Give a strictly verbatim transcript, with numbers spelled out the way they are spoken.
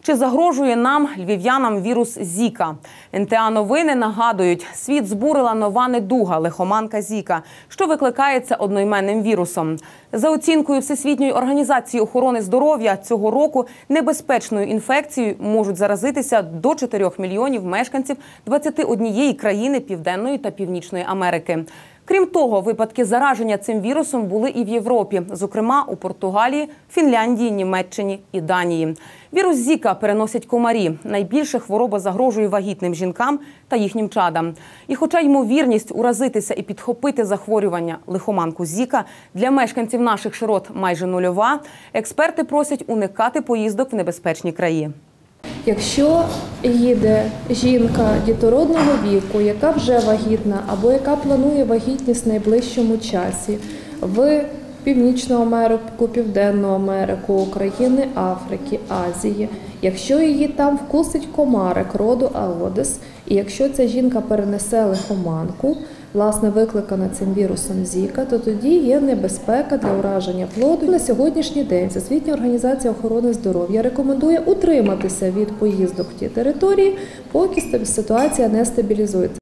Чи загрожує нам, львів'янам, вірус Зіка? ен те а новини нагадують, світ збурила нова недуга – лихоманка Зіка, що викликається одноіменним вірусом. За оцінкою Всесвітньої організації охорони здоров'я, цього року небезпечною інфекцією можуть заразитися до чотирьох мільйонів мешканців двадцяти однієї країни Південної та Північної Америки. Крім того, випадки зараження цим вірусом були і в Європі, зокрема у Португалії, Фінляндії, Німеччині і Данії. Вірус Зіка переносять комарі. Найбільше хвороба загрожує вагітним жінкам та їхнім чадам. І хоча ймовірність уразитися і підхопити захворювання лихоманку Зіка для мешканців наших широт майже нульова, експерти просять уникати поїздок в небезпечні краї. Якщо їде жінка дітородного віку, яка вже вагітна або яка планує вагітність в найближчому часі в Північну Америку, Південну Америку, країни Африки, Азії, якщо її там вкусить комарик роду Аодис, і якщо ця жінка перенесе лихоманку, власне, викликана цим вірусом Зіка, то тоді є небезпека для ураження плоду. На сьогоднішній день Всесвітня організація охорони здоров'я рекомендує утриматися від поїздок в ті території, поки ситуація не стабілізується.